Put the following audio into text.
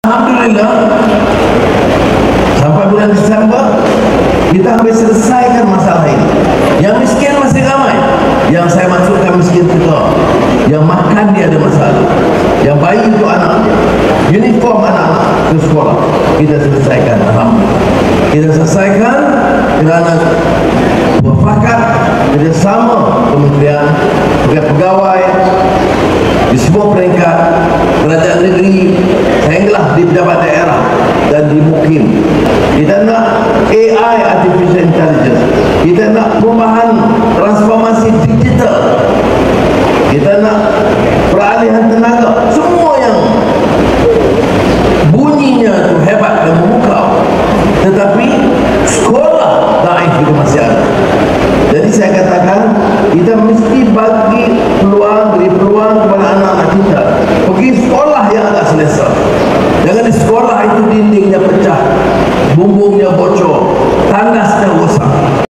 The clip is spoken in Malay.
Alhamdulillah, sampai bulan Desember kita hampir selesaikan masalah ini. Yang miskin masih ramai, yang saya masukkan miskin juga, yang makan dia ada masalah, yang bayi untuk anak dia, uniform anak-anak ke sekolah kita selesaikan. Alhamdulillah, kita selesaikan kerana berfakat kerjasama kementerian, pegawai di semua peringkat kerajaan negeri sehinggalah di pejabat daerah dan di mukim. Kita nak AI, Artificial Intelligence, kita nak perubahan transformasi digital, kita nak peralihan tenaga, semua yang bunyinya tu hebat dan memukau, tetapi sekolah daif itu masih ada. Jadi saya katakan kita mesti bagi peluang, beri peluang kepada anak-anak kita pergi sekolah yang agak selesa. Jangan di sekolah itu dindingnya pecah, bumbungnya bocor, tandasnya rosak.